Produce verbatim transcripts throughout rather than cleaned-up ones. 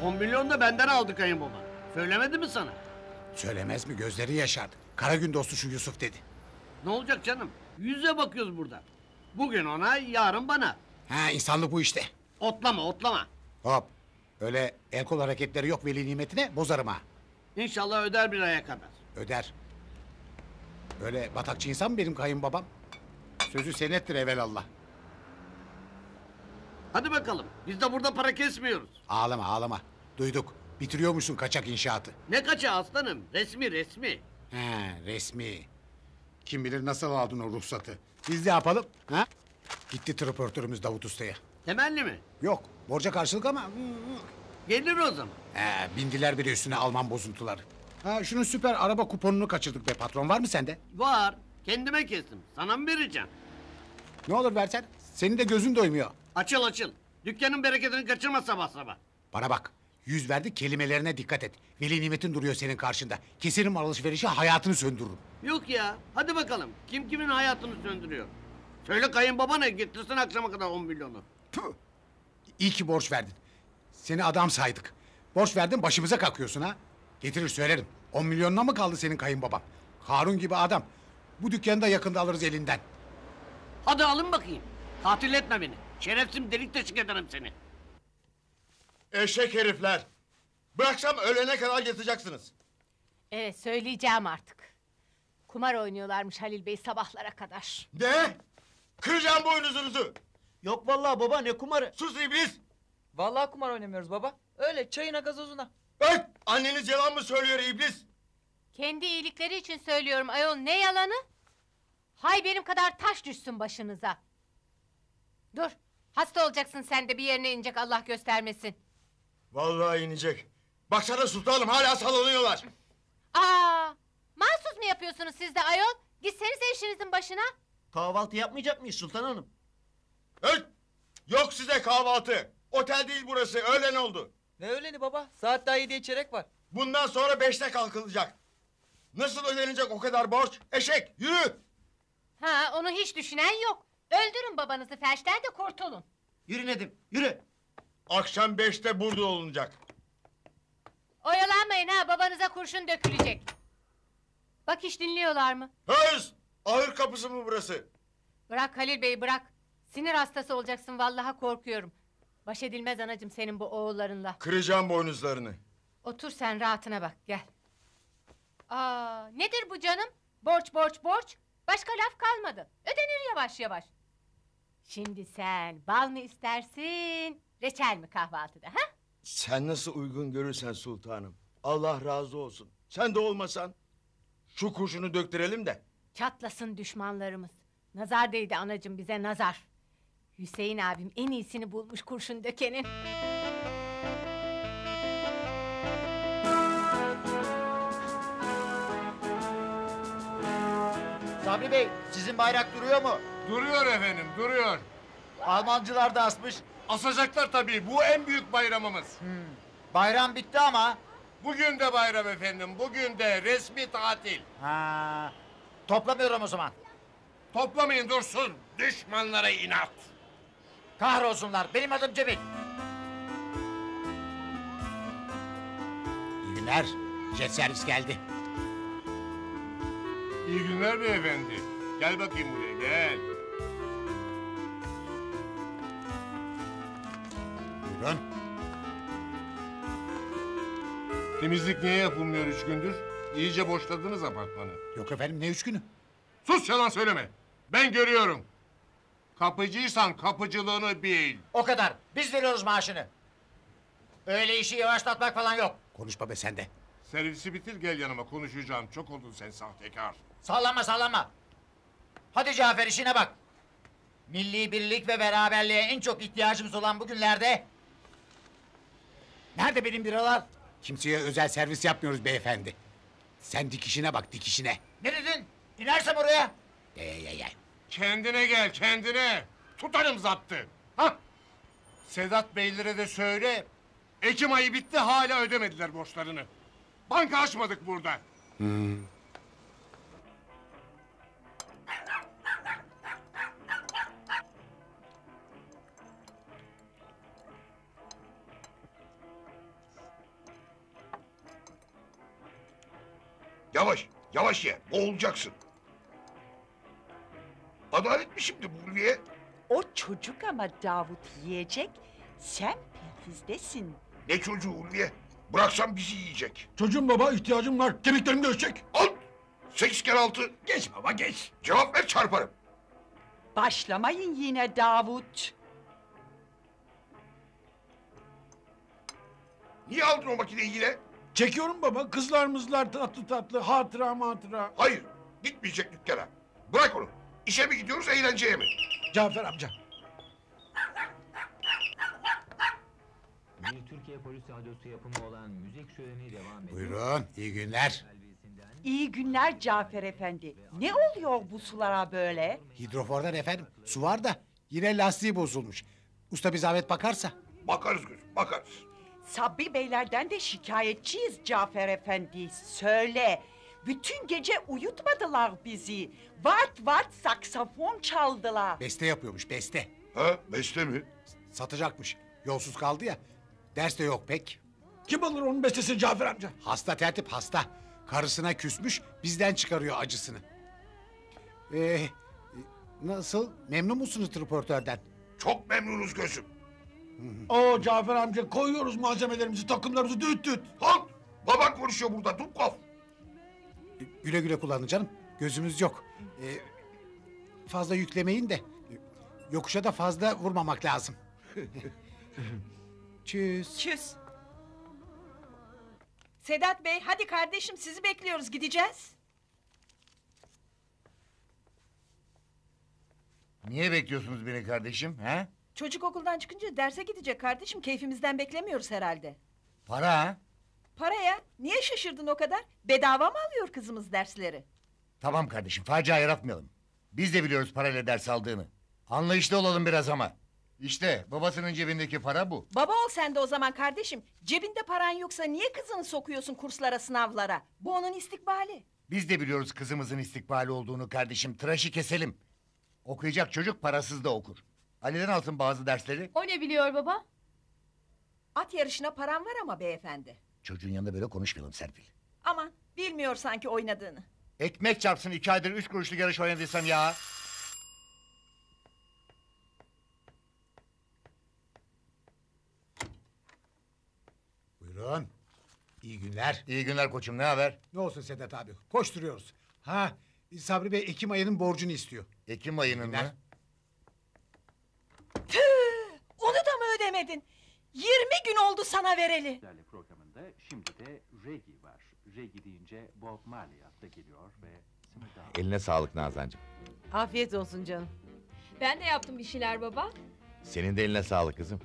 On milyon da benden aldı kayınbaba. Söylemedi mi sana? Söylemez mi? Gözleri yaşardı. Kara gün dostu şu Yusuf dedi. Ne olacak canım? Yüze bakıyoruz burada. Bugün ona, yarın bana. Ha, insanlık bu işte. Otlama, otlama. Hop. Öyle el kol hareketleri yok veli nimetine, bozarım ha. İnşallah öder bir aya kadar. Öder. Böyle batakçı insan mı benim kayınbabam? Sözü senettir evelallah. Hadi bakalım. Biz de burada para kesmiyoruz. Ağlama ağlama. Duyduk. Bitiriyormuşsun kaçak inşaatı. Ne kaçı aslanım? Resmi resmi. He, resmi. Kim bilir nasıl aldın o ruhsatı. Biz ne yapalım? Ha? Gitti trapörtörümüz Davut Usta'ya. Temelli mi? Yok, borca karşılık ama... Gelir o zaman. He, bindiler bir de üstüne Alman bozuntuları. Ha, şunun süper araba kuponunu kaçırdık be patron. Var mı sende? Var. Kendime kestim. Sana mı vereceğim? Ne olur versen. Senin de gözün doymuyor. Açıl açıl. Dükkanın bereketini kaçırma sabah sabah. Bana bak. Yüz verdi kelimelerine dikkat et. Veli nimetin duruyor senin karşında. Keserim alışverişi hayatını söndürürüm. Yok ya. Hadi bakalım. Kim kimin hayatını söndürüyor? Söyle kayınbabana getirsin akşama kadar on milyonu. Tüh! İyi ki borç verdin. Seni adam saydık. Borç verdin başımıza kalkıyorsun ha. Getirir söylerim. On milyonuna mı kaldı senin kayınbaban? Harun gibi adam. Bu dükkanı da yakında alırız elinden. Hadi alın bakayım. Katil etme beni. Şerefsiz delik deşik ederim seni. Eşek herifler! Bu akşam öğlene kadar yatacaksınız. Evet söyleyeceğim artık. Kumar oynuyorlarmış Halil Bey sabahlara kadar. Ne? Kıracağım boynuzunuzu! Yok vallahi baba, ne kumarı? Sus iblis! Vallahi kumar oynamıyoruz baba. Öyle çayına gazozuna. Öt! Anneniz yalan mı söylüyor iblis? Kendi iyilikleri için söylüyorum ayol, ne yalanı? Hay benim kadar taş düşsün başınıza. Dur, hasta olacaksın sen de, bir yerine inecek Allah göstermesin. Vallahi inecek. Baksana sultanım hala sallanıyorlar. Aa, mahsus mu yapıyorsunuz siz de ayol? Gitsenize işinizin başına. Kahvaltı yapmayacak mıyız Sultan Hanım? Öt! Yok size kahvaltı. Otel değil burası, öğlen oldu. Ne öğleni baba? Saat daha yediye çeyrek var. Bundan sonra beşte kalkılacak. Nasıl ödenecek o kadar borç? Eşek, yürü! Ha, onu hiç düşünen yok. Öldürün babanızı felçten de kurtulun. Yürü Nedim, yürü. Akşam beşte burada olunacak. Oyalanmayın ha, babanıza kurşun dökülecek. Bak hiç dinliyorlar mı? Hız! Ahır kapısı mı burası? Bırak Halil Bey bırak. Sinir hastası olacaksın vallahi, korkuyorum. Baş edilmez anacığım senin bu oğullarınla. Kıracağım boynuzlarını. Otur sen rahatına bak, gel. Aa, nedir bu canım? Borç borç borç. Başka laf kalmadı. Ödenir yavaş yavaş. Şimdi sen bal mı istersin, reçel mi kahvaltıda ha? Sen nasıl uygun görürsen sultanım. Allah razı olsun. Sen de olmasan. Şu kurşunu döktürelim de. Çatlasın düşmanlarımız. Nazar değdi anacığım bize, nazar. Hüseyin abim en iyisini bulmuş kurşun dökenin. Sabri Bey, sizin bayrak duruyor mu? Duruyor efendim, duruyor. Almancılar da asmış. Asacaklar tabii, bu en büyük bayramımız. Hmm. Bayram bitti ama. Bugün de bayram efendim, bugün de resmi tatil. Ha. Toplamıyorum o zaman. Toplamayın dursun, düşmanlara inat. Kahrolsunlar, benim adım Cemil. İyi günler. Jet servis geldi. İyi günler beyefendi. Gel bakayım buraya, gel. Buyurun. Temizlik niye yapılmıyor üç gündür? İyice boşladınız apartmanı. Yok efendim, ne üç günü? Sus, yalan söyleme. Ben görüyorum. Kapıcıysan kapıcılığını bil. O kadar, biz veriyoruz maaşını. Öyle işi yavaşlatmak falan yok. Konuşma be sen de. Servisi bitir, gel yanıma, konuşacağım. Çok oldun sen sahtekar. Sallama sallama. Hadi Cafer, işine bak. Milli birlik ve beraberliğe en çok ihtiyacımız olan bu günlerde... Nerede benim biralar? Kimseye özel servis yapmıyoruz beyefendi. Sen dikişine bak, dikişine. Ne dedin? İnersem oraya. Ye ye ye. Kendine gel, kendine. Tutarım zaptı. Hah. Sedat beylere de söyle. Ekim ayı bitti, hala ödemediler borçlarını. Banka açmadık burada. Hmm. Yavaş, yavaş ye. Boğulacaksın. Adalet mi şimdi bu Ulviye? O çocuk ama Davut yiyecek. Sen perhizdesin. Ne çocuğu Ulviye? Bıraksam bizi yiyecek. Çocuğum baba ihtiyacım var. Kemiklerim dövecek. Al! Sekiz kere altı. Geç baba geç. Cevap ver çarparım. Başlamayın yine Davut. Niye aldın o makineyi yine? Çekiyorum baba. Kızlar mızlar tatlı tatlı. Hatıra matıra. Hayır, gitmeyecek dükkana. Bırak onu. İşe mi gidiyoruz, eğlenceye mi? Cafer amca. Bir Türkiye Polis Radyosu yapımı olan müzik şöleni devam ediyor. Buyurun, iyi günler. İyi günler Cafer Efendi. Ne oluyor bu sulara böyle? Hidrofordan efendim, su var da yine lastiği bozulmuş. Usta bir zahmet bakarsa. Bakarız gözüm, bakarız. Sabri Beylerden de şikayetçiyiz Cafer Efendi. Söyle. Bütün gece uyutmadılar bizi. Vart vart saksafon çaldılar. Beste yapıyormuş, beste. Ha, beste mi? Satacakmış. Yolsuz kaldı ya. Ders de yok pek. Kim alır onun bestesini Cafer amca? Hasta tertip hasta. Karısına küsmüş, bizden çıkarıyor acısını. Ee, nasıl? Memnun musunuz tripörtörden? Çok memnunuz gözüm. Oo Cafer amca koyuyoruz malzemelerimizi, takımlarımızı düt düt. Halt! Baban konuşuyor burada, Dubkov. Güle güle kullanın canım. Gözümüz yok. Ee, fazla yüklemeyin de. Yokuşa da fazla vurmamak lazım. Çüz. Çüz. Sedat Bey, hadi kardeşim sizi bekliyoruz, gideceğiz. Niye bekliyorsunuz beni kardeşim? He? Çocuk okuldan çıkınca derse gidecek kardeşim, keyfimizden beklemiyoruz herhalde. Para ha? Paraya, niye şaşırdın o kadar? Bedava mı alıyor kızımız dersleri? Tamam kardeşim, facia yaratmayalım. Biz de biliyoruz parayla ders aldığını. Anlayışlı olalım biraz ama. İşte babasının cebindeki para bu. Baba ol sen de o zaman kardeşim. Cebinde paran yoksa niye kızını sokuyorsun kurslara, sınavlara? Bu onun istikbali. Biz de biliyoruz kızımızın istikbali olduğunu kardeşim. Tıraşı keselim. Okuyacak çocuk parasız da okur. Ali'den alsın bazı dersleri. O ne biliyor baba? At yarışına paran var ama beyefendi. Çocuğun yanında böyle konuşmayalım Serpil. Aman bilmiyor sanki oynadığını. Ekmek çarpsın iki aydır üç kuruşluk yarış oynadıysam ya. Buyurun. İyi günler. İyi günler koçum, ne haber? Ne olsun Sedat abi? Koşturuyoruz. Ha, Sabri Bey Ekim ayının borcunu istiyor. Ekim ayının Günler. mı? Tüh! Onu da mı ödemedin? Yirmi gün oldu sana vereli. Programında şimdi de Regi var. Regi deyince Bob Marley da geliyor ve sınırda... Eline sağlık Nazancığım. Afiyet olsun canım. Ben de yaptım bir şeyler baba. Senin de eline sağlık kızım.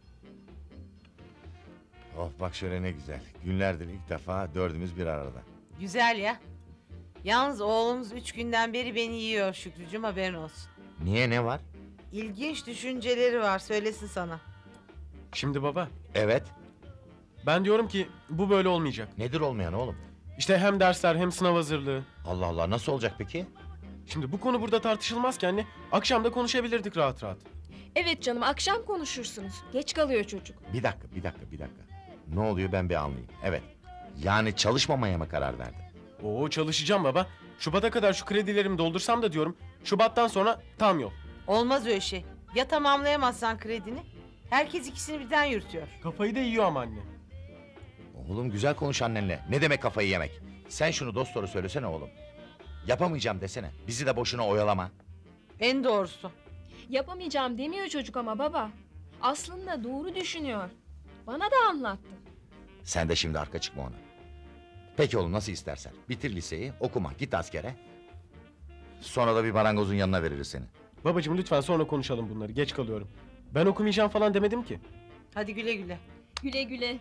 Oh bak şöyle ne güzel. Günlerdir ilk defa dördümüz bir arada. Güzel ya. Yalnız oğlumuz üç günden beri beni yiyor Şükrücüğüm, haberin olsun. Niye, ne var? İlginç düşünceleri var, söylesin sana. Şimdi baba, Evet. ben diyorum ki bu böyle olmayacak. Nedir olmayan oğlum? İşte hem dersler hem sınav hazırlığı. Allah Allah, nasıl olacak peki? Şimdi bu konu burada tartışılmazken anne, akşam da konuşabilirdik rahat rahat. Evet canım, akşam konuşursunuz. Geç kalıyor çocuk. Bir dakika, bir dakika, bir dakika. Ne oluyor ben bir anlayayım. Evet. Yani çalışmamaya mı karar verdin? Oo, çalışacağım baba. Şubat'a kadar şu kredilerimi doldursam da diyorum. Şubat'tan sonra tam yol. Olmaz öyle şey. Ya tamamlayamazsan kredini? Herkes ikisini birden yürütüyor. Kafayı da yiyor ama anne. Oğlum güzel konuş annenle. Ne demek kafayı yemek? Sen şunu dost doğru söylesene oğlum. Yapamayacağım desene. Bizi de boşuna oyalama. En doğrusu. Yapamayacağım demiyor çocuk ama baba. Aslında doğru düşünüyor. Bana da anlattı. Sen de şimdi arka çıkma ona. Peki oğlum, nasıl istersen. Bitir liseyi, okuma, git askere. Sonra da bir marangozun yanına veririz seni. Babacığım lütfen sonra konuşalım bunları. Geç kalıyorum. Ben okumayacağım falan demedim ki. Hadi güle güle. Güle güle.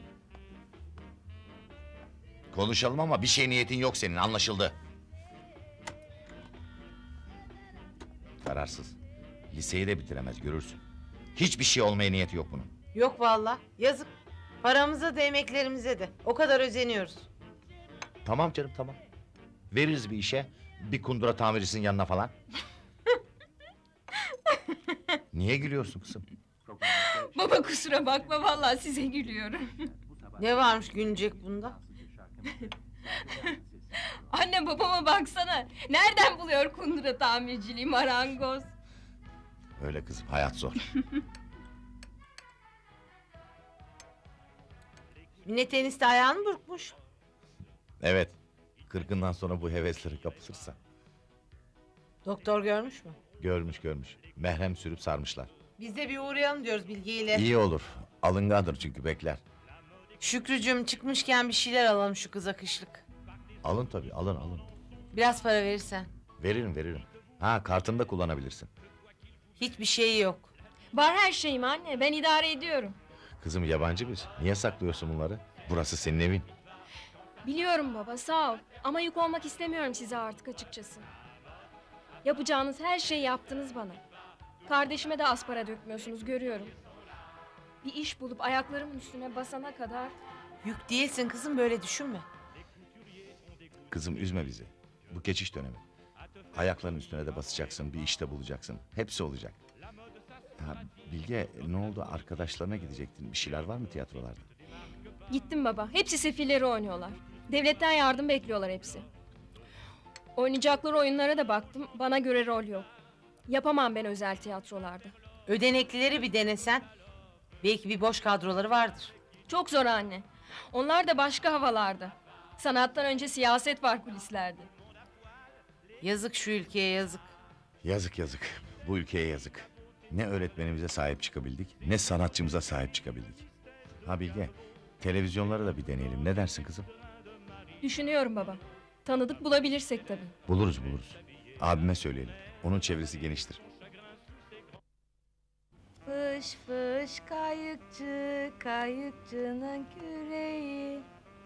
Konuşalım ama bir şey niyetin yok senin, anlaşıldı. Kararsız. Liseyi de bitiremez, görürsün. Hiçbir şey olmaya niyeti yok bunun. Yok vallahi, yazık. Paramıza da emeklerimize de. O kadar özeniyoruz. Tamam canım, tamam. Veririz bir işe, bir kundura tamircisinin yanına falan. Niye gülüyorsun kızım? Baba kusura bakma, vallahi size gülüyorum. Ne varmış gülecek bunda? Anne Anne babama baksana. Nereden buluyor kundura tamirciliği marangoz? Öyle kızım, hayat zor. Minnet enişte ayağını burkmuş. Evet, kırkından sonra bu hevesleri kapılırsa. Doktor görmüş mü? Görmüş görmüş, merhem sürüp sarmışlar. Biz de bir uğrayalım diyoruz bilgiyle. İyi olur, alıngandır çünkü bekler. Şükrücüğüm çıkmışken bir şeyler alalım şu kıza kışlık. Alın tabii, alın alın. Biraz para verirsen. Veririm veririm. Ha, kartını da kullanabilirsin. Hiçbir şeyi yok. Var her şeyim anne, ben idare ediyorum. Kızım yabancı biz, niye saklıyorsun bunları? Burası senin evin. Biliyorum baba, sağ ol. Ama yük olmak istemiyorum size artık açıkçası. Yapacağınız her şeyi yaptınız bana. Kardeşime de az para dökmüyorsunuz, görüyorum. Bir iş bulup ayaklarımın üstüne basana kadar... Yük değilsin kızım, böyle düşünme. Kızım üzme bizi. Bu geçiş dönemi. Ayakların üstüne de basacaksın, bir işte bulacaksın. Hepsi olacak. Ha, Bilge, ne oldu? Arkadaşlarına gidecektin. Bir şeyler var mı tiyatrolarda? Gittim baba, hepsi sefilleri oynuyorlar. Devletten yardım bekliyorlar hepsi. Oynayacakları oyunlara da baktım, bana göre rol yok. Yapamam ben özel tiyatrolarda. Ödeneklileri bir denesen. Belki bir boş kadroları vardır. Çok zor anne. Onlar da başka havalarda. Sanattan önce siyaset var kulislerde. Yazık şu ülkeye, yazık. Yazık yazık. Bu ülkeye yazık. Ne öğretmenimize sahip çıkabildik, ne sanatçımıza sahip çıkabildik. Ha Bilge, televizyonları da bir deneyelim. Ne dersin kızım? Düşünüyorum baba. Tanıdık bulabilirsek tabii. Buluruz buluruz. Abime söyleyelim. Onun çevresi geniştir. Fış fış kayıkçı, kayıkçının küreği.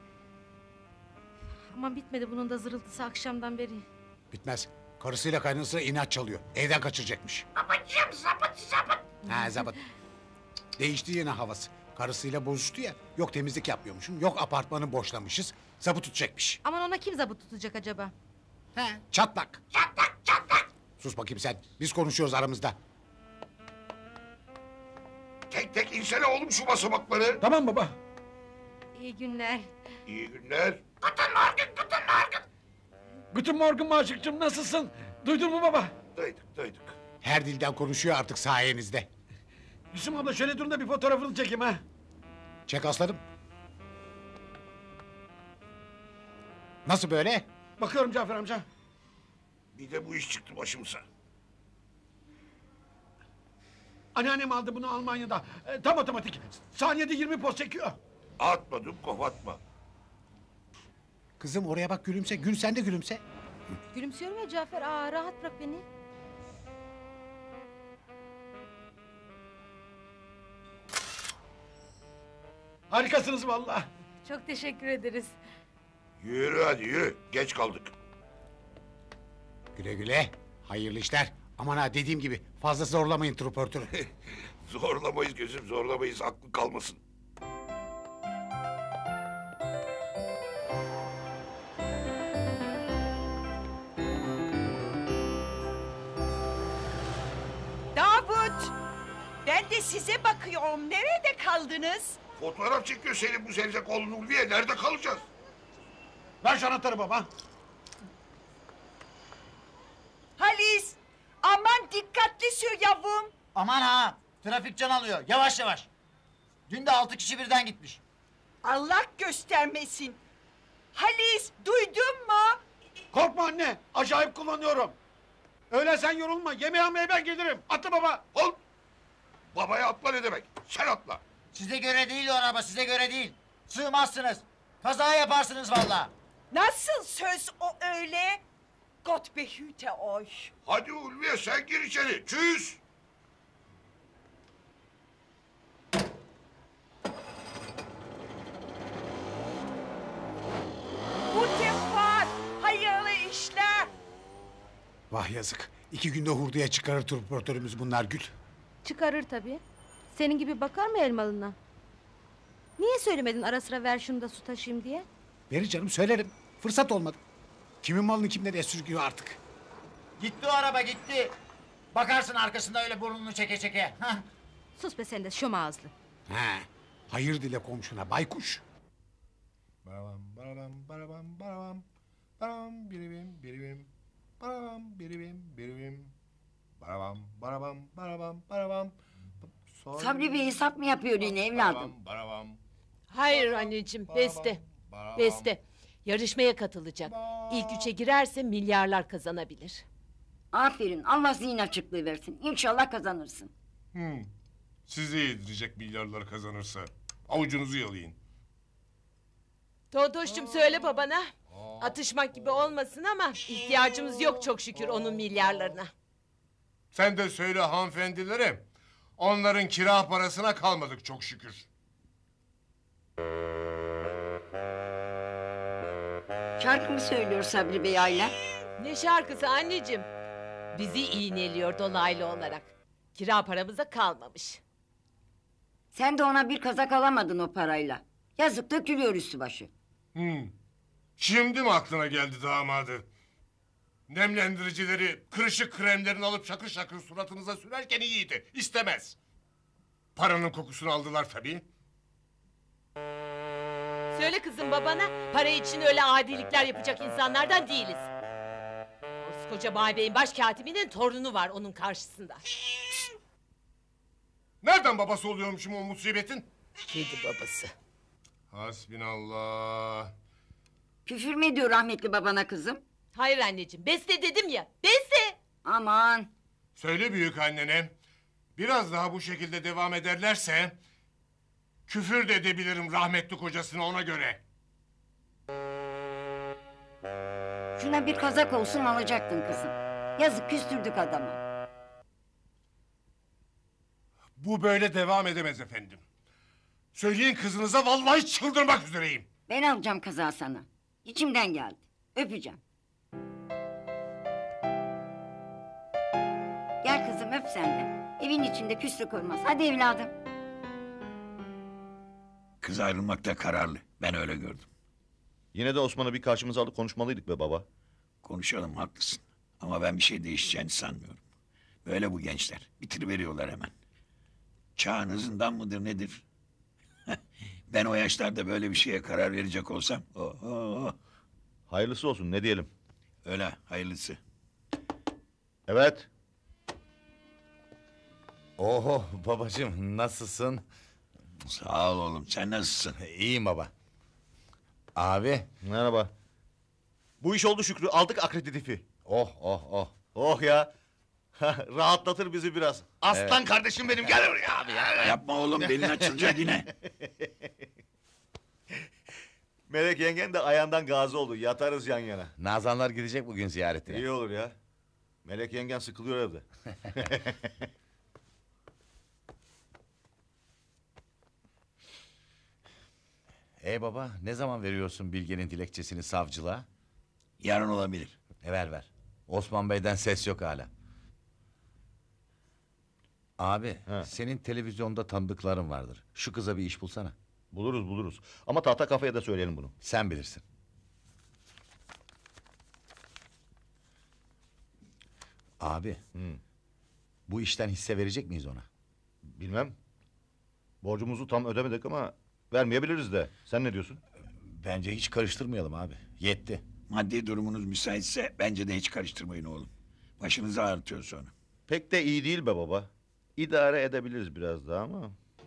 Ama bitmedi bunun da zırıltısı akşamdan beri. Bitmez. Karısıyla kaynanasına inat çalıyor. Evden kaçıracakmış. Babacığım zabıt zabıt. Ha zabıt. Değişti yine havası. Karısıyla bozuştu ya. Yok temizlik yapmıyormuşum. Yok apartmanı boşlamışız. Zabıt tutacakmış. Aman ona kim zabıt tutacak acaba? He. Çatlak. Çatlak çatlak. Sus bakayım sen. Biz konuşuyoruz aramızda. Tek tek insene oğlum şu basamakları. Tamam baba. İyi günler. İyi günler. Guten Morgen Maşıkçım, nasılsın? Duydun mu baba? Duyduk duyduk. Her dilden konuşuyor artık sayenizde. Gülsüm abla şöyle durun da bir fotoğrafını çekeyim ha. Çek aslanım. Nasıl böyle? Bakıyorum Cafer amca. Bir de bu iş çıktı başımıza. Anneannem aldı bunu Almanya'da. E, tam otomatik. Saniyede yirmi poz çekiyor. Atmadım kovatma. Kızım oraya bak, gülümse. Gül sen de gülümse. Gülümsüyorum ya Cafer. Aa, rahat bırak beni. Harikasınız vallahi. Çok teşekkür ederiz. Yürü hadi yürü. Geç kaldık. Güle güle. Hayırlı işler. Aman ha, dediğim gibi fazla zorlamayın truportörü. Zorlamayız gözüm zorlamayız. Aklı kalmasın. Davut! Ben de size bakıyorum. Nerede kaldınız? Fotoğraf çekiyor senin bu zerzek oğlun Ulviye. Nerede kalacağız? Ver şu anahtarı baba. Halis! Aman dikkatli sür yavrum. Aman ha! Trafik can alıyor. Yavaş yavaş. Dün de altı kişi birden gitmiş. Allah göstermesin. Halis duydun mu? Korkma anne. Acayip kullanıyorum. Öyle sen yorulma. Yemeğe almaya ben gelirim. Atla baba. Ol. Babaya atla ne demek? Sen atla. Size göre değil o araba, size göre değil. Sığmazsınız. Kaza yaparsınız vallahi. Nasıl söz o öyle? Gott behüte euch. Hadi Ulviye sen gir içeri. Çüz. Guten Fahrt. Hayırlı işler. Vah yazık. İki günde hurduya çıkarır truportörümüz bunlar Gül. Çıkarır tabii. Senin gibi bakar mı elmalına? Niye söylemedin ara sıra ver şunu da su taşıyayım diye? Verir canım, söylerim. Fırsat olmadı. Kimin malını kim nereye sürgüyor artık. Gitti o araba gitti. Bakarsın arkasında öyle burnunu çeke çeke. Hah. Sus be sen de şom ağızlı. He. Hayır dile komşuna baykuş. Barabam, barabam, barabam, barabam. Baram biribim biribim. Baram biribim biribim. Barabam barabam barabam barabam. Soy- Sabri Bey hesap mı yapıyor yine evladım? Barabam barabam. Hayır anneciğim, beste. Beste. Yarışmaya katılacak. İlk üçe girerse milyarlar kazanabilir. Aferin, Allah zihin açıklığı versin. İnşallah kazanırsın. Hmm. Sizi yedirecek milyarlar kazanırsa. Avucunuzu yalayın. Totoş'cum söyle babana. Atışmak gibi olmasın ama ihtiyacımız yok çok şükür onun milyarlarına. Sen de söyle hanımefendilere. Onların kira parasına kalmadık çok şükür. Şarkı mı söylüyor Sabri Bey Ayla? Ne şarkısı anneciğim? Bizi iğneliyor dolaylı olarak. Kira paramıza kalmamış. Sen de ona bir kazak alamadın o parayla. Yazık dökülüyor üstü başı. Hmm. Şimdi mi aklına geldi damadı? Nemlendiricileri, kırışık kremlerini alıp şakır şakır suratınıza sürerken iyiydi. İstemez. Paranın kokusunu aldılar tabii. Söyle kızım babana, para için öyle adilikler yapacak insanlardan değiliz. Koskoca Bay Bey'in başkatibinin torunu var onun karşısında. Nereden babası oluyormuşum o musibetin? Kedi babası. Hasbinallah. Küfür mü ediyor rahmetli babana kızım? Hayır anneciğim, beste dedim ya, beste! Aman! Söyle büyük annene. Biraz daha bu şekilde devam ederlerse... ...küfür de edebilirim rahmetli kocasına ona göre. Şuna bir kazak olsun alacaktın kızım. Yazık küstürdük adamı. Bu böyle devam edemez efendim. Söyleyin kızınıza vallahi çıldırmak üzereyim. Ben alacağım kazağı sana. İçimden geldi. Öpeceğim. Gel kızım öp sen de. Evin içinde küslük olmaz. Hadi evladım. Kız ayrılmakta kararlı. Ben öyle gördüm. Yine de Osman'ı bir karşımıza alıp konuşmalıydık be baba. Konuşalım haklısın. Ama ben bir şey değişeceğini sanmıyorum. Böyle bu gençler. Bitiriveriyorlar hemen. Çağın hızından mıdır nedir? Ben o yaşlarda böyle bir şeye karar verecek olsam... Oho. Hayırlısı olsun ne diyelim. Öyle hayırlısı. Evet. Oho babacığım nasılsın? Sağ ol oğlum sen nasılsın? İyiyim baba. Abi. Merhaba. Bu iş oldu Şükrü aldık akreditifi. Oh oh oh. Oh ya. Rahatlatır bizi biraz. Aslan Evet. kardeşim benim gel oraya abi ya. Yapma oğlum belin açılacak yine. Melek yengen de ayağından gazi oldu. Yatarız yan yana. Nazanlar gidecek bugün ziyaretine. İyi olur ya. Melek yengen sıkılıyor evde. Ey baba ne zaman veriyorsun Bilge'nin dilekçesini savcılığa? Yarın olabilir. E ver ver. Osman Bey'den ses yok hala. Abi senin televizyonda tanıdıkların vardır. Şu kıza bir iş bulsana. Buluruz buluruz. Ama tahta kafaya da söyleyelim bunu. Sen bilirsin. Abi. Bu işten hisse verecek miyiz ona? Bilmem. Borcumuzu tam ödemedik ama vermeyebiliriz de. Sen ne diyorsun? Bence hiç karıştırmayalım abi. Yetti. Maddi durumunuz müsaitse bence de hiç karıştırmayın oğlum. Başınızı ağrıtıyor sonra. Pek de iyi değil be baba. İdare edebiliriz biraz daha ama.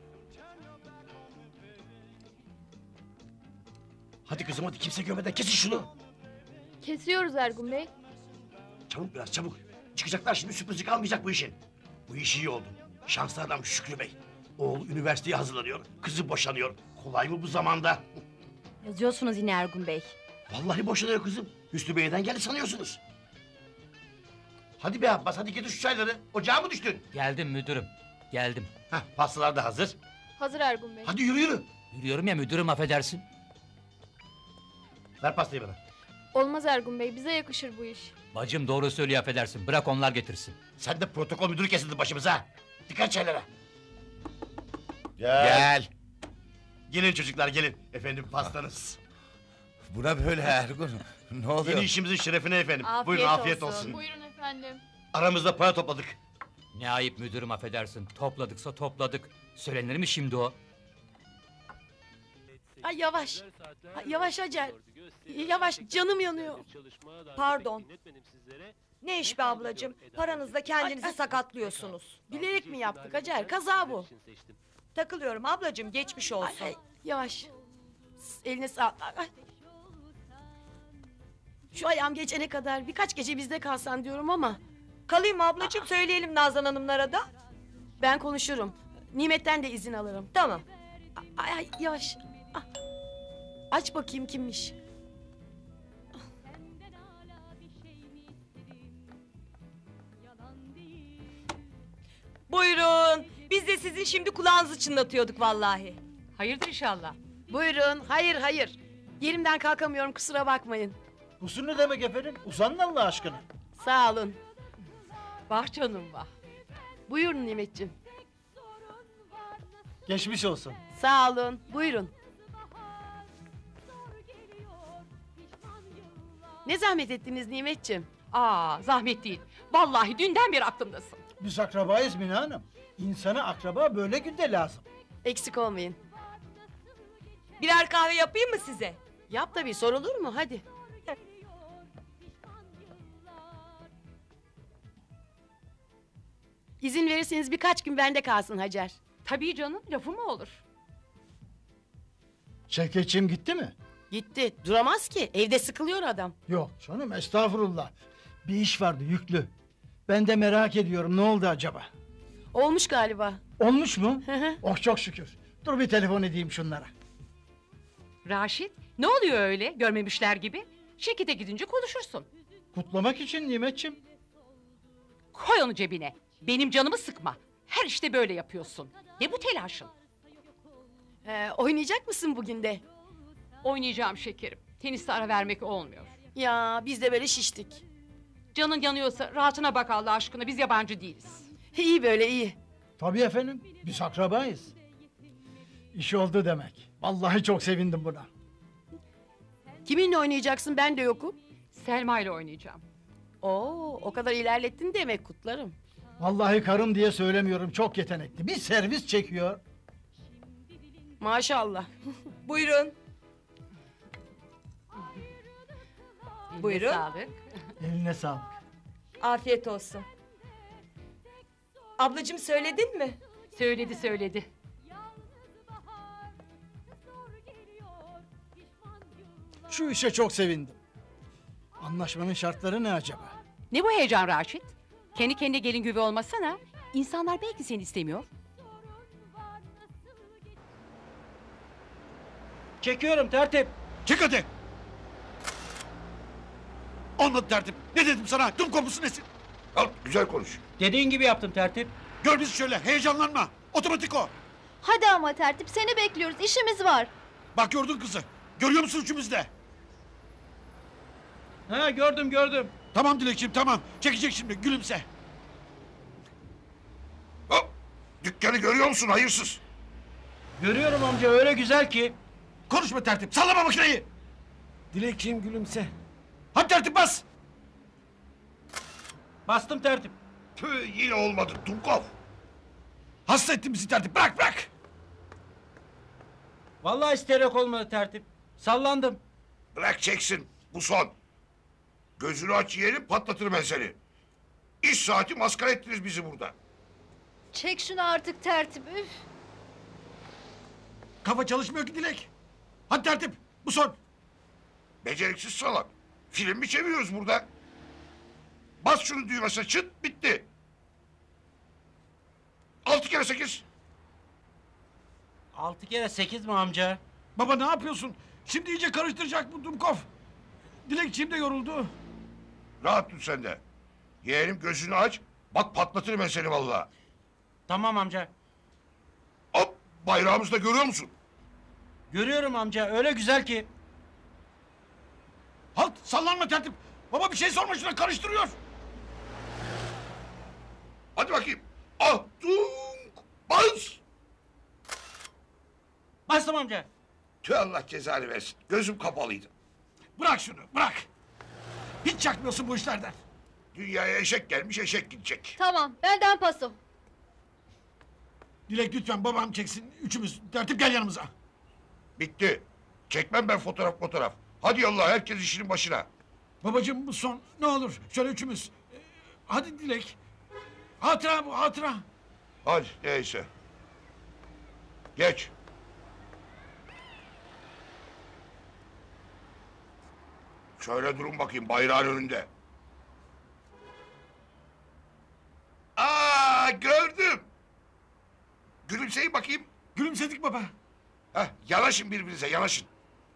Hadi kızım hadi kimse görmeden kesin şunu. Kesiyoruz Ergun Bey. Çabuk biraz çabuk. Çıkacaklar şimdi sürprizi kalmayacak bu işin. Bu iş iyi oldu. Şanslı adam Şükrü Bey. Oğlu üniversiteye hazırlanıyor. Kızı boşanıyor. Kolay mı bu zamanda? Yazıyorsunuz yine Ergun Bey. Vallahi boşanıyor kızım. Hüsnü Bey'den geldi sanıyorsunuz. Hadi be Abbas hadi getir şu çayları. Ocağa mı düştün? Geldim müdürüm. Geldim. Hah pastalar da hazır. Hazır Ergun Bey. Hadi yürü yürü. Yürüyorum ya müdürüm affedersin. Ver pastayı bana. Olmaz Ergun Bey, bize yakışır bu iş. Bacım doğru söylüyor affedersin. Bırak onlar getirsin. Sen de protokol müdürü kesildin başımıza. Dikkat çaylara. Gel. Gel. Gelin çocuklar gelin. Efendim pastanız. Buna böyle Ergun. Ne oluyor? Yeni işimizin şerefine efendim. Afiyet Buyurun afiyet olsun. olsun. Buyurun efendim. Aramızda para topladık. Ne ayıp müdürüm affedersin. Topladıksa topladık. Söylenir mi şimdi o? Ay yavaş. Ay, yavaş Hacer. Yavaş, canım yanıyor. Pardon. Ne iş be ablacığım? Paranızla kendinizi sakatlıyorsunuz. Bilerek mi yaptık Hacer? Kaza bu. Takılıyorum ablacığım, geçmiş olsun. Ay, ay, yavaş. Eline sağ... Ay. Şu ayağım geçene kadar birkaç gece bizde kalsan diyorum ama... Kalayım mı ablacığım? Söyleyelim Nazan Hanımlara da. Ben konuşurum. Nimet'ten de izin alırım. Tamam. Ay, ay yavaş. Ah. Aç bakayım kimmiş. Buyurun. Biz de sizin şimdi kulağınızı çınlatıyorduk vallahi. Hayırdır inşallah. Buyurun. Hayır hayır. Yerimden kalkamıyorum kusura bakmayın. Bu ne demek efendim? Uzanın Allah aşkına. Sağ olun. Vah canım vah. Buyurun Nimetciğim. Geçmiş olsun. Sağ olun. Buyurun. Ne zahmet ettiniz Nimetciğim? Aa zahmet değil. Vallahi dünden beri aklımdasın. Biz akrabayız Mine Hanım. İnsana akraba böyle günde lazım. Eksik olmayın. Birer kahve yapayım mı size? Yap tabii sorulur mu? Hadi. İzin verirseniz birkaç gün bende kalsın Hacer. Tabii canım lafı mı olur? Şevketçiğim gitti mi? Gitti. Duramaz ki. Evde sıkılıyor adam. Yok canım estağfurullah. Bir iş vardı yüklü. Ben de merak ediyorum ne oldu acaba? Olmuş galiba. Olmuş mu? Oh çok şükür. Dur bir telefon edeyim şunlara. Raşit ne oluyor öyle görmemişler gibi? Şirkete gidince konuşursun. Kutlamak için Nimetciğim. Koy onu cebine. Benim canımı sıkma. Her işte böyle yapıyorsun. Ne bu telaşın? Ee, oynayacak mısın bugün de? Oynayacağım şekerim. Teniste ara vermek olmuyor. Ya biz de böyle şiştik. Canın yanıyorsa rahatına bak Allah aşkına. Biz yabancı değiliz. İyi böyle iyi. Tabii efendim. Biz akrabayız. İş oldu demek. Vallahi çok sevindim buna. Kiminle oynayacaksın ben de yokum. Selma ile oynayacağım. Oo, o kadar ilerlettin demek kutlarım. Vallahi karım diye söylemiyorum çok yetenekli. Bir servis çekiyor. Maşallah. Buyurun. Eline Buyurun. Sağlık. Eline sağlık. Afiyet olsun. Ablacığım söyledin mi? Söyledi söyledi. Şu işe çok sevindim. Anlaşmanın şartları ne acaba? Ne bu heyecan Raşit? Kendi kendine gelin güve olmasana. İnsanlar belki seni istemiyor. Çekiyorum tertip. Çık hadi. Anlat tertip. Ne dedim sana? Tüm kopusu nesin? Al güzel konuş. Dediğin gibi yaptım tertip. Gör bizi şöyle. Heyecanlanma. Otomatik o. Hadi ama tertip seni bekliyoruz işimiz var. Bak gördün kızı. Görüyor musun üçümüzde? Ha gördüm gördüm. Tamam Dilekçiğim tamam. Çekecek şimdi gülümse. Hop. Dükkanı görüyor musun hayırsız? Görüyorum amca öyle güzel ki. Konuşma tertip. Sallama makineyi. Dilekçiğim gülümse. Hadi tertip bas. Bastım tertip. Tüh yine olmadı Dumkov. Hasta ettin bizi tertip. Bırak bırak. Vallahi isterek olmadı tertip. Sallandım. Bırak çeksin. Bu son. Gözünü aç yiyelim patlatırım ben seni. İş saati maskara ettiniz bizi burada. Çek şunu artık tertip üf. Kafa çalışmıyor ki Dilek. Hadi tertip. Bu son. Beceriksiz salak. Film mi çeviriyoruz burada? Bas şunu düğmesine çıt bitti. Altı kere sekiz. Altı kere sekiz mi amca? Baba ne yapıyorsun? Şimdi iyice karıştıracak bu Dumkov. Dilekçiğim de yoruldu. Rahat dur sen de. Yeğenim gözünü aç. Bak patlatırım ben seni vallahi. Tamam amca. Hop bayrağımızı da görüyor musun? Görüyorum amca öyle güzel ki. Halt sallanma tertip. Baba bir şey sorma şuna karıştırıyor. Hadi bakayım. Ah dunk. Bas. Bastım amca. Tüh Allah cezanı versin. Gözüm kapalıydı. Bırak şunu bırak. Hiç çakmıyorsun bu işlerden. Dünyaya eşek gelmiş eşek gidecek. Tamam benden paso. Dilek lütfen babam çeksin. Üçümüz tertip gel yanımıza. Bitti. Çekmem ben fotoğraf fotoğraf. Hadi yallah herkes işinin başına. Babacığım bu son. Ne olur şöyle üçümüz. Ee, Hadi Dilek. Hatıra bu hatıra. Hadi neyse. Geç. Şöyle durun bakayım bayrağın önünde. Aa gördüm. Gülümseyin bakayım. Gülümsedik baba. Heh, yanaşın birbirinize yanaşın.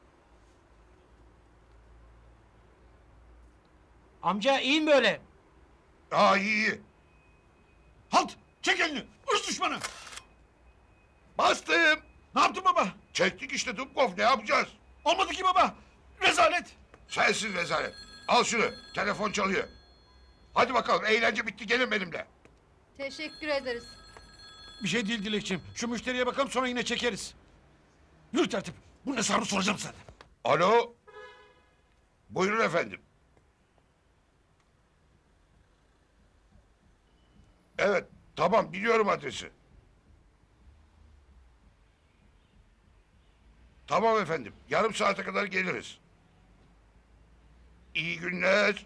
Amca iyi mi böyle? Aa iyi iyi. Halt! Çek elini! Irz düşmanı! Bastım. Ne yaptın baba? Çektik işte Dubkov ne yapacağız? Olmadı ki baba. Rezalet. Sensiz rezalet. Al şunu telefon çalıyor. Hadi bakalım eğlence bitti gelin benimle. Teşekkür ederiz. Bir şey değil Dilekçiğim. Şu müşteriye bakalım sonra yine çekeriz. Yürü tertip. Bunun hesabını soracağım sana. Alo. Buyurun efendim. Evet tamam biliyorum adresi. Tamam efendim yarım saate kadar geliriz. İyi günler.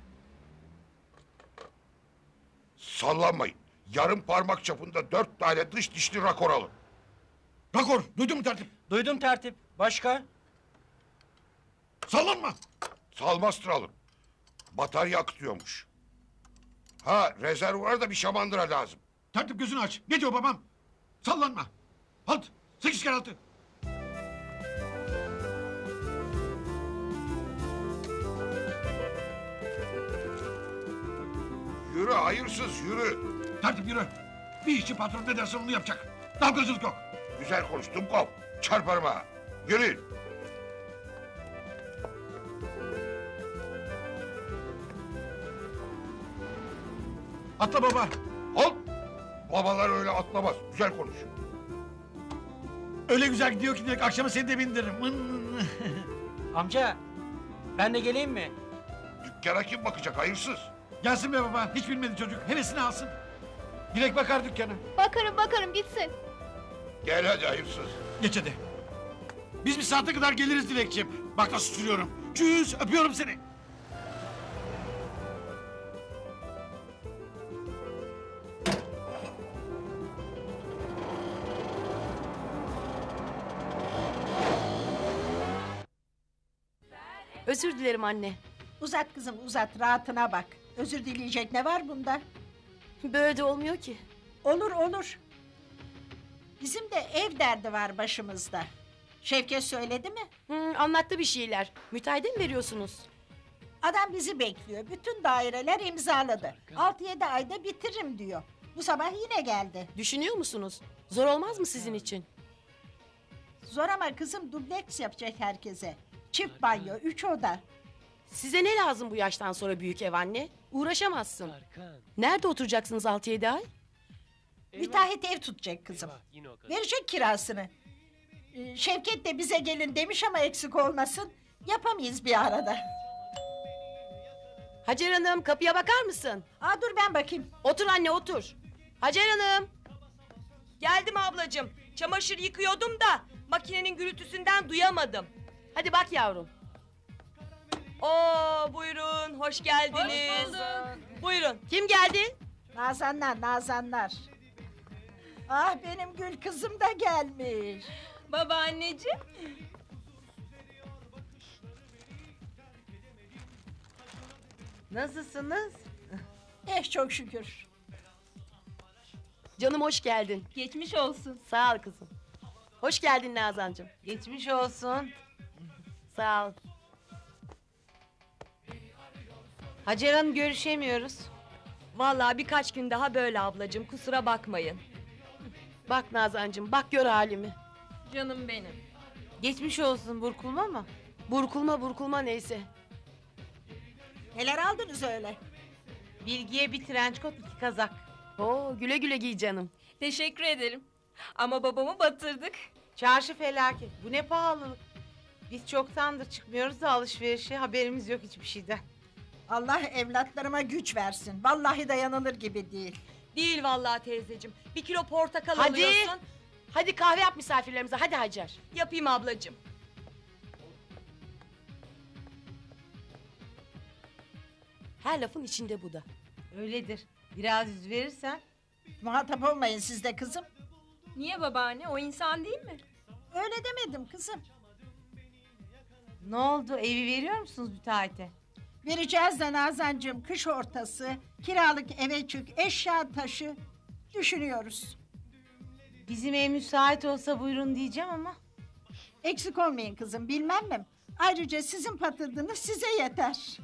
Sallanmayın. Yarım parmak çapında dört tane dış dişli rakor alın. Rakor duydun mu tertip? Duydum tertip. Başka? Sallanma. Salmastır alın. Batarya akıtıyormuş. Ha rezervuara da bir şamandıra lazım. Tertip gözünü aç. Ne diyor babam? Sallanma. Halt. Sekiz kere altı. Yürü hayırsız yürü. Tertip yürü. Bir işçi patron ne derse onu yapacak. Dalgacılık yok. Güzel konuş Dumkov. Çarparım ha. Yürüyün. Atla baba. Al. Babalar öyle atlamaz. Güzel konuş. Öyle güzel gidiyor ki Dilek akşama seni de bindiririm. Amca ben de geleyim mi? Dükkana kim bakacak hayırsız? Gelsin be baba. Hiç bilmedi çocuk. Hevesini alsın. Dilek bakar dükkana. Bakarım bakarım gitsin. Gel hadi hayırsız. Geç hadi. Biz bir saate kadar geliriz Dilekçiğim. Bak nasıl sürüyorum. Çüz öpüyorum seni. Özür dilerim anne. Uzat kızım uzat rahatına bak. Özür dileyecek ne var bunda? Böyle de olmuyor ki. Olur olur. Bizim de ev derdi var başımızda. Şevket söyledi mi? Hı, anlattı bir şeyler. Müteahhide mi veriyorsunuz? Adam bizi bekliyor. Bütün daireler imzaladı. Altı yedi ayda bitiririm diyor. Bu sabah yine geldi. Düşünüyor musunuz? Zor olmaz mı sizin için? Zor ama kızım dubleks yapacak herkese. Çift banyo, üç oda. Size ne lazım bu yaştan sonra büyük ev anne? Uğraşamazsın. Nerede oturacaksınız altı yedi ay? Müteahhit ev tutacak kızım. Verecek kirasını. Ee, Şevket de bize gelin demiş ama eksik olmasın. Yapamayız bir arada. Hacer Hanım kapıya bakar mısın? Aa, dur ben bakayım. Otur anne otur. Hacer Hanım. Geldim ablacığım. Çamaşır yıkıyordum da makinenin gürültüsünden duyamadım. Hadi bak yavrum. Oo buyurun hoş geldiniz. Hoş bulduk. Buyurun. Kim geldi? Nazanlar, nazanlar. Ah benim gül kızım da gelmiş. Babaanneciğim. Nasılsınız? Eh çok şükür. Canım hoş geldin. Geçmiş olsun. Sağ ol kızım. Hoş geldin Nazancığım. Geçmiş olsun. Sağ ol. Hacer Hanım görüşemiyoruz. Vallahi birkaç gün daha böyle ablacığım kusura bakmayın. Bak Nazancığım bak gör halimi. Canım benim. Geçmiş olsun burkulma mı? Burkulma burkulma neyse. Neler aldınız öyle? Bilgiye bir trenç kot iki kazak. Oo güle güle giy canım. Teşekkür ederim. Ama babamı batırdık. Çarşı felaket. Bu ne pahalılık. Biz çoktandır çıkmıyoruz da alışverişe haberimiz yok hiçbir şeyden. Allah evlatlarıma güç versin. Vallahi dayanılır gibi değil. Değil vallahi teyzeciğim. Bir kilo portakal Hadi. alıyorsun. Hadi kahve yap misafirlerimize hadi Hacer. Yapayım ablacığım. Her lafın içinde bu da. Öyledir. Biraz yüz verirsen. Muhatap olmayın siz de kızım. Niye babaanne? O insan değil mi? Öyle demedim kızım. Ne oldu? Evi veriyor musunuz müteahhite? Vereceğiz de Nazancığım, kış ortası, kiralık eve çık, eşya taşı düşünüyoruz. Bizim ev müsait olsa buyurun diyeceğim ama. Eksik olmayın kızım, bilmem mi? Ayrıca sizin patırdınız size yeter.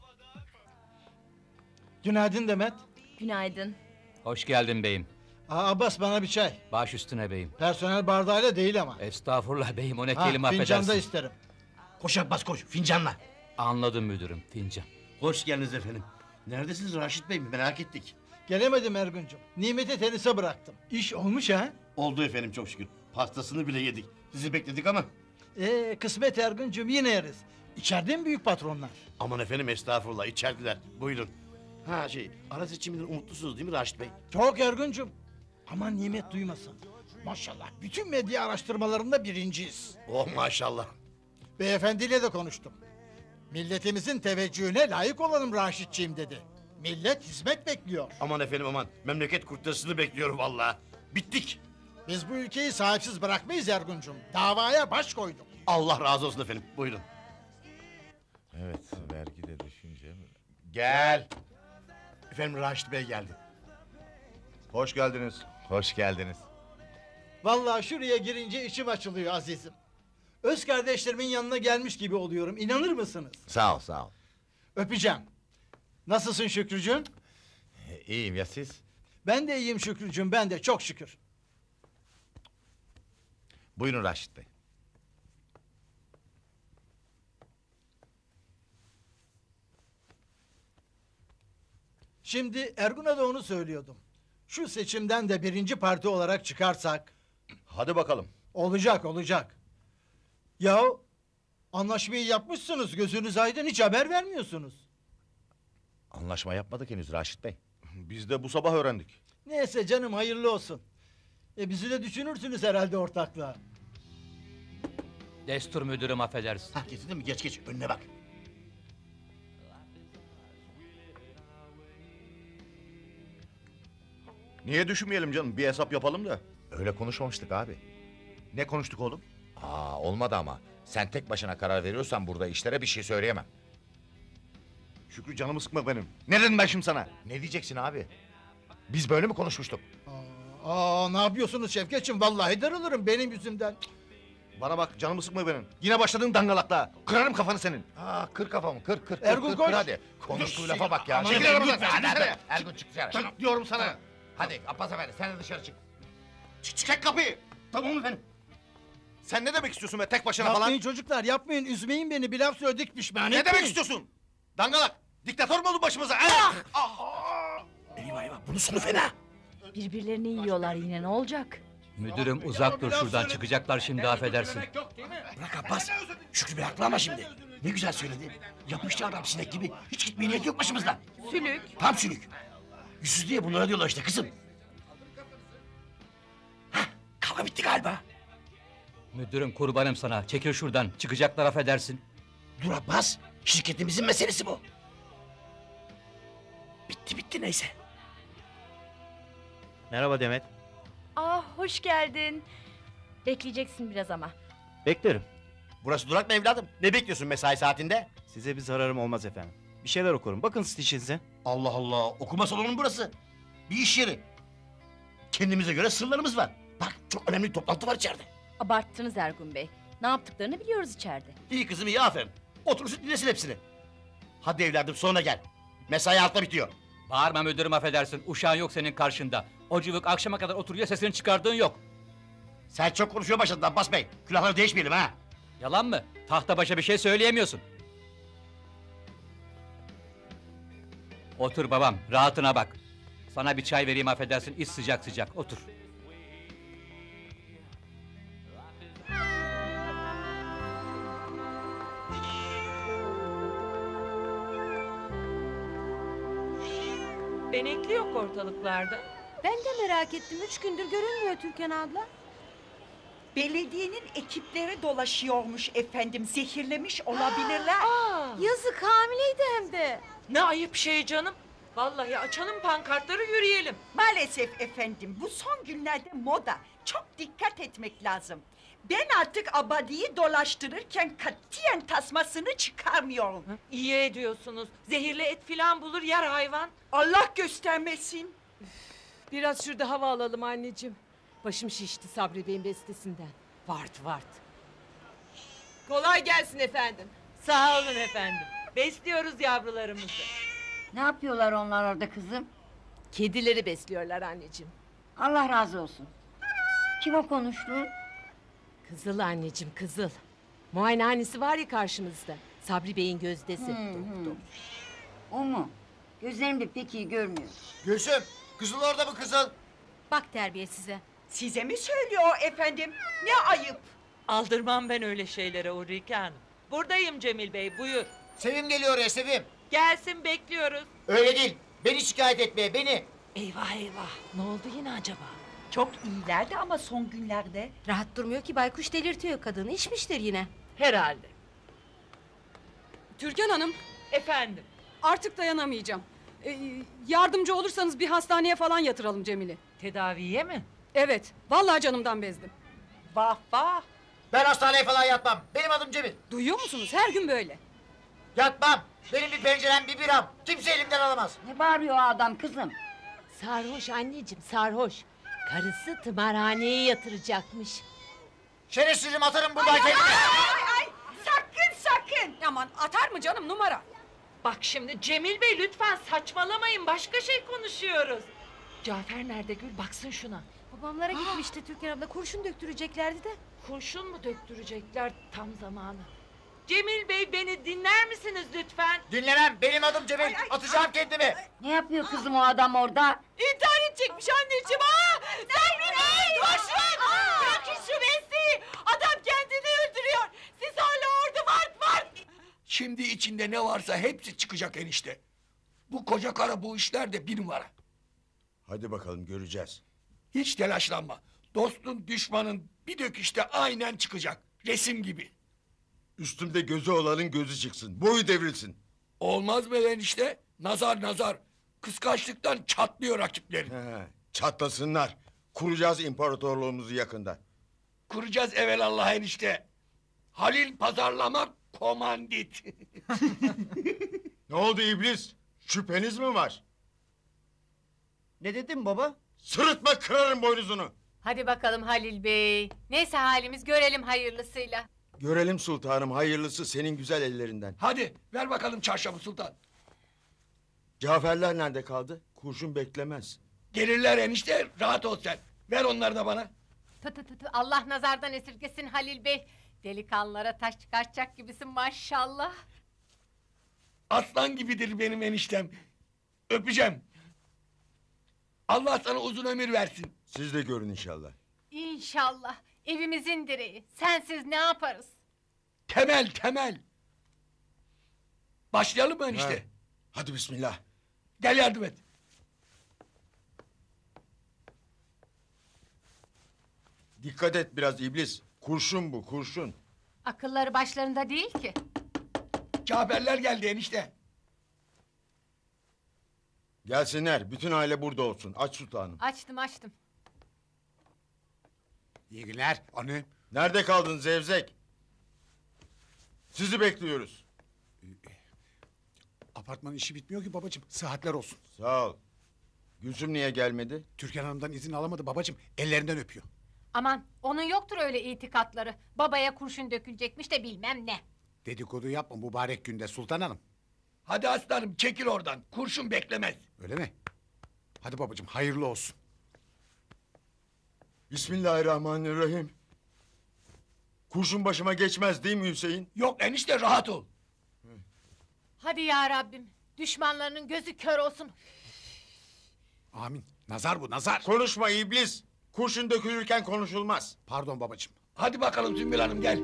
Günaydın Demet. Günaydın. Hoş geldin beyim. Aa, Abbas bana bir çay. Baş üstüne beyim. Personel bardağıyla değil ama. Estağfurullah beyim, o ne Ha, kelime affedersin. fincanda isterim. Koş Abbas koş fincanla. Anladım müdürüm, fincan. Hoş geldiniz efendim. Neredesiniz Raşit Bey, merak ettik. Gelemedim Ergun'cum. Nimet'i tenise bıraktım. İş olmuş ha? Oldu efendim çok şükür. Pastasını bile yedik. Sizi bekledik ama. Ee, kısmet Ergun'cum, yine yeriz. İçeride mi büyük patronlar? Aman efendim estağfurullah içerdiler. Buyurun. Ha şey ara seçiminden umutlusunuz değil mi Raşit Bey? Çok Ergun'cum. Aman Nimet duymasın. Maşallah bütün medya araştırmalarında birinciyiz. Oh maşallah. Beyefendiyle de konuştum. Milletimizin teveccühüne layık olalım Raşitçiğim dedi. Millet hizmet bekliyor. Aman efendim aman. Memleket kurtarısını bekliyorum vallahi. Bittik. Biz bu ülkeyi sahipsiz bırakmayız Ergun'cum. Davaya baş koyduk. Allah razı olsun efendim. Buyurun. Evet, vergi de düşünce. Gel. Efendim Raşit Bey geldi. Hoş geldiniz. Hoş geldiniz. Vallahi şuraya girince içim açılıyor azizim. Öz kardeşlerimin yanına gelmiş gibi oluyorum. İnanır mısınız? Sağ ol, sağ ol. Öpeceğim. Nasılsın Şükrücüğüm? İyiyim ya siz? Ben de iyiyim Şükrücüğüm, ben de çok şükür. Buyurun Raşit Bey. Şimdi Ergun'a da onu söylüyordum. Şu seçimden de birinci parti olarak çıkarsak... Hadi bakalım. Olacak, olacak. Yahu anlaşmayı yapmışsınız, gözünüz aydın, hiç haber vermiyorsunuz. Anlaşma yapmadık henüz Raşit Bey. Biz de bu sabah öğrendik. Neyse canım, hayırlı olsun. E bizi de düşünürsünüz herhalde ortaklığa. Destur müdürüm, affedersin. Hah getirdin mi? Geç geç önüne bak. Niye düşünmeyelim canım? Bir hesap yapalım da. Öyle konuşmamıştık abi. Ne konuştuk oğlum? Aa, olmadı ama. Sen tek başına karar veriyorsan burada işlere bir şey söyleyemem. Şükrü canımı sıkma benim. Ne dedim ben şimdi sana? Ne diyeceksin abi? Biz böyle mi konuşmuştuk? Aa, ne yapıyorsunuz Şevketciğim? Vallahi darılırım benim yüzümden. Bana bak, canımı sıkma benim. Yine başladın dangalakla. Kırarım kafanı senin. Aa, kır kafamı, kır kır. kır, Ergun kır, koş. kır, hadi. Konuştuğu lafa bak ya. Çekil Çekil arabadan, Hadi hadi. hadi. Ergun çık dışarı. Çık diyorum sana. Hadi Abbas Efendi, sen de dışarı çık. Çık, çek kapıyı. Tamam efendim. Sen ne demek istiyorsun be, tek başına Yapmayın falan? çocuklar, yapmayın, üzmeyin beni. Bir laf söyledik, pişman Ne etmeyin. demek istiyorsun? Dangalak, diktatör mü oldun başımıza? Ah! Eyvah eyvah bunun sonu fena. Birbirlerini yiyorlar yine, ne olacak? Müdürüm uzak dur şuradan, çıkacaklar şimdi, affedersin. Bırak Abbas. Şükrü Bey haklı ama şimdi. Ne güzel söyledi. Yapıştı adam sinek gibi. Hiç gitmeye niyet yok başımızdan. Sülük. Tam sülük. Yüzsüz diye bunlara diyorlar işte kızım. Hah, kavga bitti galiba. Müdürüm kurbanım sana, çekil şuradan, çıkacaklar, affedersin. Dur Abbas. Şirketimizin meselesi bu. Bitti bitti neyse. Merhaba Demet. Ah, hoş geldin. Bekleyeceksin biraz ama. Beklerim. Burası durak mı evladım? Ne bekliyorsun mesai saatinde? Size bir zararım olmaz efendim. Bir şeyler okurum. Bakın siz işinize. Allah Allah. Okuma salonu mu burası? Bir iş yeri. Kendimize göre sırlarımız var. Bak çok önemli bir toplantı var içeride. Abarttınız Ergun Bey. Ne yaptıklarını biliyoruz içeride. İyi kızım iyi aferin. Oturursun dinlesin hepsini. Hadi evladım sonra gel. Mesai altta bitiyor. Bağırma müdürüm, affedersin, uşağın yok senin karşında. O cıvık akşama kadar oturuyor, sesini çıkardığın yok. Sen çok konuşuyor başladın Abbas Bey. Külahları değişmeyelim ha. Yalan mı? Tahta başa bir şey söyleyemiyorsun. Otur babam, rahatına bak. Sana bir çay vereyim, affedersin, iç sıcak sıcak, otur. Benekli yok ortalıklarda. Ben de merak ettim. Üç gündür görünmüyor Türkan abla. Belediyenin ekipleri dolaşıyormuş efendim. Zehirlemiş olabilirler. Yazık, hamileydi hem de. Ne ayıp şey canım. Vallahi açalım pankartları yürüyelim. Maalesef efendim bu son günlerde moda. Çok dikkat etmek lazım. Ben artık abadiyi dolaştırırken katiyen tasmasını çıkarmıyorum. İyi ediyorsunuz. Zehirli et filan bulur yer hayvan. Allah göstermesin. Biraz şurada hava alalım anneciğim. Başım şişti Sabri Bey'in bestesinden. Vart vart. Kolay gelsin efendim. Sağ olun efendim. Besliyoruz yavrularımızı. Ne yapıyorlar onlar orada kızım? Kedileri besliyorlar anneciğim. Allah razı olsun. Kim o konuştu? Kızıl anneciğim kızıl. Muayenehanesi var ya karşımızda. Sabri Bey'in gözdesi. Hı, hı. O mu? Gözlerim de pek iyi görmüyor. Gülsüm, kızıl orada mı kızıl? Bak terbiye size. Size mi söylüyor efendim? Ne ayıp. Aldırmam ben öyle şeylere Ulrike Hanım. Buradayım Cemil Bey, buyur. Sevim geliyor ya Sevim. Gelsin, bekliyoruz. Öyle değil. Beni şikayet etmeye, beni. Eyvah eyvah. Ne oldu yine acaba? Çok iyilerdi ama son günlerde. Rahat durmuyor ki baykuş delirtiyor kadını. İçmiştir yine. Herhalde. Türkan Hanım, Efendim. artık dayanamayacağım. Ee, yardımcı olursanız bir hastaneye falan yatıralım Cemil'i. Tedaviye mi? Evet, vallahi canımdan bezdim. Vah vah. Ben hastaneye falan yatmam. Benim adım Cemil. Duyuyor musunuz? Her gün böyle. Yatmam. Benim bir pencerem, bir biram. Kimse elimden alamaz. Ne bağırıyor o adam kızım? Sarhoş anneciğim sarhoş. Karısı tımarhaneye yatıracakmış. Şerefsizim, atarım buradan kendimi. Ay ay sakın sakın. Aman atar mı canım numara? Bak şimdi Cemil Bey lütfen saçmalamayın. Başka şey konuşuyoruz. Cafer nerede Gül? Baksın şuna. Babamlara gitmişti Türkan abla. Kurşun döktüreceklerdi de. Kurşun mu döktürecekler tam zamanı? Cemil Bey beni dinler misiniz lütfen? Dinlemem. Benim adım Cemil. Atacağım kendimi. Ne yapıyor kızım o adam orada? İntihar edecekmiş anneciğim. Aa! Sabri Bey! Koşun! Bırakın şu mesleği! Adam kendini öldürüyor. Siz hala orada var var. Şimdi içinde ne varsa hepsi çıkacak enişte. Bu koca karı bu işlerde bir numara. Hadi bakalım göreceğiz. Hiç telaşlanma. Dostun düşmanın bir döküşte aynen çıkacak. Resim gibi. Üstümde gözü olanın gözü çıksın. Boyu devrilsin. Olmaz mı enişte? Nazar nazar. Kıskançlıktan çatlıyor rakiplerin. He, çatlasınlar. Kuracağız imparatorluğumuzu yakında. Kuracağız evelallah enişte. Halil pazarlamak komandit. Ne oldu iblis? Şüpheniz mi var? Ne dedin baba? Sırıtma, kırarım boynuzunu. Hadi bakalım Halil Bey. Neyse halimiz görelim hayırlısıyla. Görelim sultanım, hayırlısı senin güzel ellerinden. Hadi ver bakalım çarşafı sultan. Caferler nerede kaldı? Kurşun beklemez. Gelirler enişte, rahat ol sen. Ver onları da bana. Tı tı tı tı. Allah nazardan esirgesin Halil Bey. Delikanlılara taş çıkartacak gibisin maşallah. Aslan gibidir benim eniştem. Öpeceğim. Allah sana uzun ömür versin. Siz de görün inşallah. İnşallah. Evimizin direği. Sensiz ne yaparız? Temel, temel. Başlayalım mı enişte? Ha. Hadi bismillah. Gel yardım et. Dikkat et biraz iblis. Kurşun bu, kurşun. Akılları başlarında değil ki. Caferler geldi enişte. Gelsinler, bütün aile burada olsun. Aç sultanım. Açtım açtım. İyi günler anne. Nerede kaldın Zevzek? Sizi bekliyoruz. Apartmanın işi bitmiyor ki babacığım. Saatler olsun. Sağ ol. Gülsüm niye gelmedi? Türkan Hanım'dan izin alamadı babacığım. Ellerinden öpüyor. Aman onun yoktur öyle itikatları. Babaya kurşun dökülecekmiş de bilmem ne. Dedikodu yapma mübarek günde Sultan Hanım. Hadi aslanım çekil oradan. Kurşun beklemez. Öyle mi? Hadi babacığım hayırlı olsun. Bismillahirrahmanirrahim. Kurşun başıma geçmez değil mi Hüseyin? Yok enişte rahat ol. Hadi ya Rabbim. Düşmanlarının gözü kör olsun. Amin. Nazar bu nazar. Konuşma iblis. Kurşun dökülürken konuşulmaz. Pardon babacığım. Hadi bakalım Sümbül Hanım gel.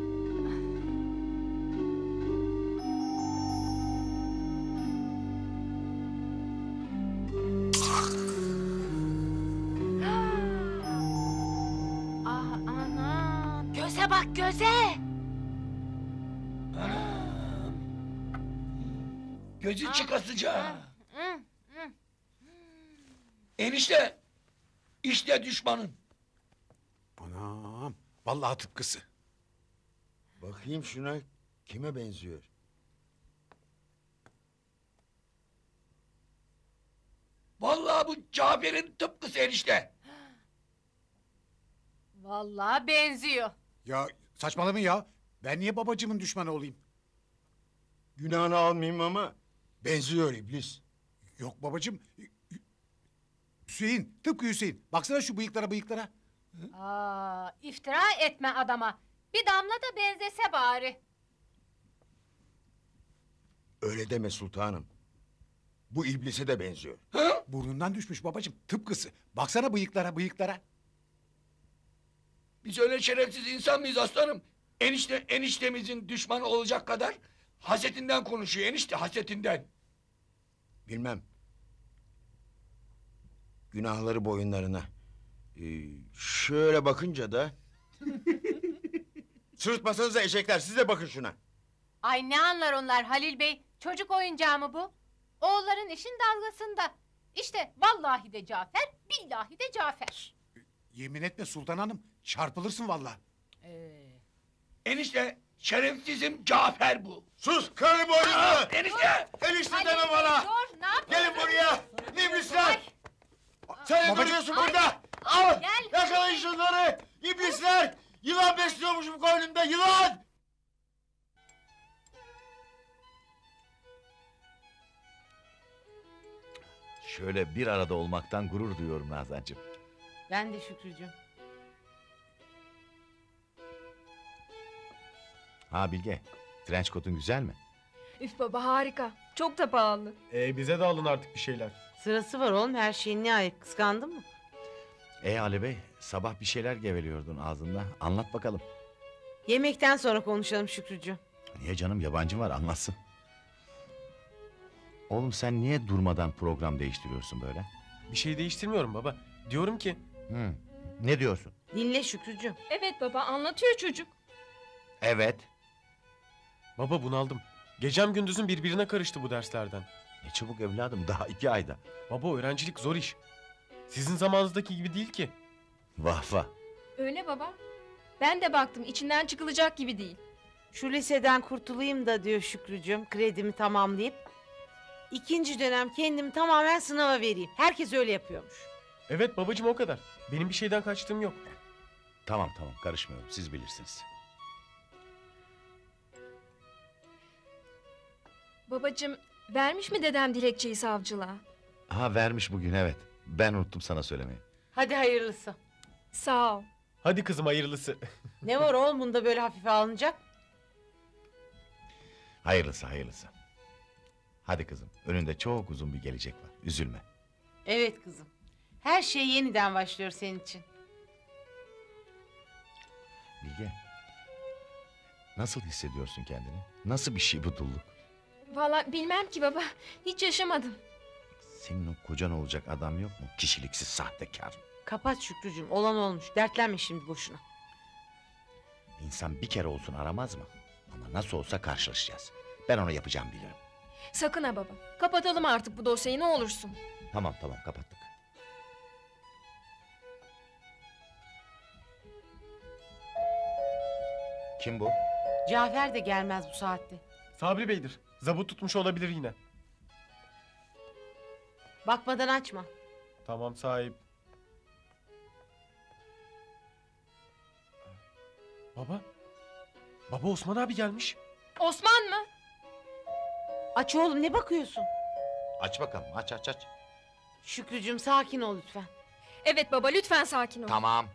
Ah anam. Göze bak göze. Gözü çıkasıca. Hı, hı. Enişte. İşte düşmanın. Anam. Vallahi tıpkısı. Bakayım şuna kime benziyor? Vallahi bu Cafer'in tıpkısı enişte. Vallahi benziyor. Ya saçmalamayın ya. Ben niye babacığımın düşmanı olayım? Günahını almayayım ama benziyor iblis. Yok babacığım. Hüseyin, tıpkı Hüseyin. Baksana şu bıyıklara bıyıklara. Aa, iftira etme adama. Bir damla da benzese bari. Öyle deme sultanım. Bu iblise de benziyor. Burnundan düşmüş babacığım. Tıpkısı. Baksana bıyıklara bıyıklara. Biz öyle şerefsiz insan mıyız aslanım? Enişte eniştemizin düşmanı olacak kadar hasetinden konuşuyor enişte hasetinden. Bilmem. Günahları boyunlarına. Ee, şöyle bakınca da... Sırıtmasanıza eşekler, siz de bakın şuna. Ay ne anlar onlar Halil Bey? Çocuk oyuncağı mı bu? Oğulların işin dalgasında. İşte vallahi de Cafer, billahi de Cafer. Yemin etme Sultan Hanım. Çarpılırsın vallahi. Ee... Enişte şerefsizim Cafer bu. Sus karı boynuzlu! Enişte! Enişte deme bana! Dur ne yapıyorsun? Gelin buraya! İblisler! Sen ne duruyorsun burada? Al! Gel. Yakalayın şunları! İblisler! Yılan besliyormuşum koynumda, yılan! Şöyle bir arada olmaktan gurur duyuyorum Nazancığım. Ben de Şükrücüğüm. Ha Bilge, trench coat'un güzel mi? Üf baba harika. Çok da pahalı. Ee, bize de alın artık bir şeyler. Sırası var oğlum, her şeyin ne ayıp, kıskandın mı? E Ali Bey, sabah bir şeyler geveliyordun ağzında. Anlat bakalım. Yemekten sonra konuşalım Şükrücüğüm. Niye canım, yabancı var, anlatsın. Oğlum sen niye durmadan program değiştiriyorsun böyle? Bir şey değiştirmiyorum baba. Diyorum ki... Hı. Ne diyorsun? Dinle Şükrücüğüm. Evet baba anlatıyor çocuk. Evet. Baba bunaldım. Gecem gündüzüm birbirine karıştı bu derslerden. Ne çabuk evladım, daha iki ayda. Baba öğrencilik zor iş. Sizin zamanınızdaki gibi değil ki. Vah vah. Öyle baba. Ben de baktım içinden çıkılacak gibi değil. Şu liseden kurtulayım da diyor Şükrücüğüm, kredimi tamamlayıp... ...ikinci dönem kendimi tamamen sınava vereyim. Herkes öyle yapıyormuş. Evet babacığım, o kadar. Benim bir şeyden kaçtığım yok. Tamam tamam, karışmıyorum, siz bilirsiniz. Babacığım vermiş mi dedem dilekçeyi savcılığa? Ha vermiş bugün, evet. Ben unuttum sana söylemeyi. Hadi hayırlısı. Sağ ol. Hadi kızım hayırlısı. Ne var oğlum bunda böyle hafife alınacak? Hayırlısı hayırlısı. Hadi kızım, önünde çok uzun bir gelecek var. Üzülme. Evet kızım. Her şey yeniden başlıyor senin için. Bilge. Nasıl hissediyorsun kendini? Nasıl bir şey bu dulluk? Vallahi bilmem ki baba. Hiç yaşamadım. Senin o kocan olacak adam yok mu? Kişiliksiz sahtekar. Kapat Şükrücüğüm, olan olmuş. Dertlenme şimdi boşuna. İnsan bir kere olsun aramaz mı? Ama nasıl olsa karşılaşacağız. Ben ona yapacağım bilirim. Sakın ha baba. Kapatalım artık bu dosyayı ne olursun. Tamam tamam, kapattık. Kim bu? Cafer de gelmez bu saatte. Sabri Bey'dir. Zabut tutmuş olabilir yine. Bakmadan açma. Tamam sahip. Baba. Baba Osman abi gelmiş. Osman mı? Aç oğlum, ne bakıyorsun? Aç bakalım, aç aç aç. Şükrücüğüm sakin ol lütfen. Evet baba lütfen sakin ol. Tamam.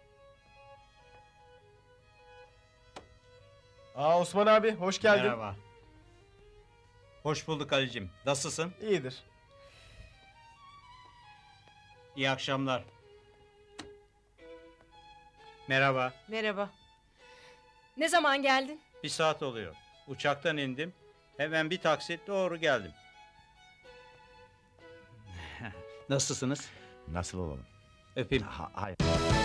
Aa Osman abi hoş geldin. Merhaba. Hoş bulduk Ali'cim. Nasılsın? İyidir. İyi akşamlar. Merhaba. Merhaba. Ne zaman geldin? Bir saat oluyor. Uçaktan indim. Hemen bir taksit doğru geldim. Nasılsınız? Nasıl olalım? Öpeyim. Ha, hayır.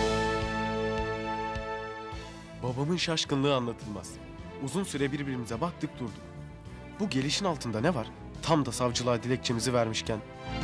Babamın şaşkınlığı anlatılmaz. Uzun süre birbirimize baktık durduk. Bu gelişin altında ne var? Tam da savcılığa dilekçemizi vermişken